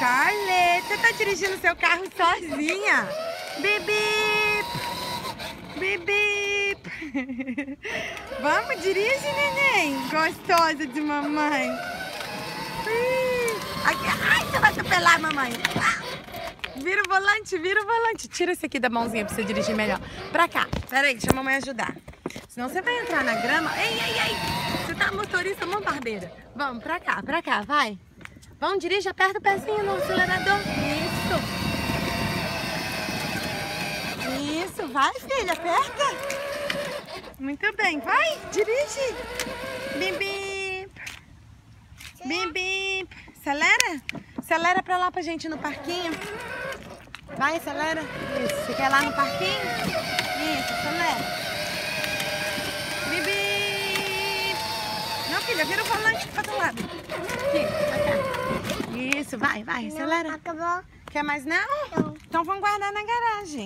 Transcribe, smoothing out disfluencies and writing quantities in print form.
Scarlett, você tá dirigindo seu carro sozinha? Bip, bip, bip. Vamos, dirige, neném. Gostosa de mamãe. Aqui. Ai, você vai atropelar, mamãe. Vira o volante, vira o volante. Tira esse aqui da mãozinha pra você dirigir melhor. Pra cá. Pera aí, deixa a mamãe ajudar. Senão você vai entrar na grama. Ei, ei, ei. Você tá motorista bombardeira. Vamos, pra cá, vai. Vamos, dirige, aperta o pezinho no acelerador. Isso, vai, filha, aperta. Muito bem, vai, dirige. Bim, bim. Bim, bim. Acelera. Acelera pra lá pra gente ir no parquinho. Vai, acelera. Isso, você quer ir lá no parquinho? Isso, acelera. Bim, bim. Não, filha, vira o volante pro outro lado. Aqui, pra cá. Isso, vai, acelera. Acabou. Quer mais não? Não. Então vamos guardar na garagem.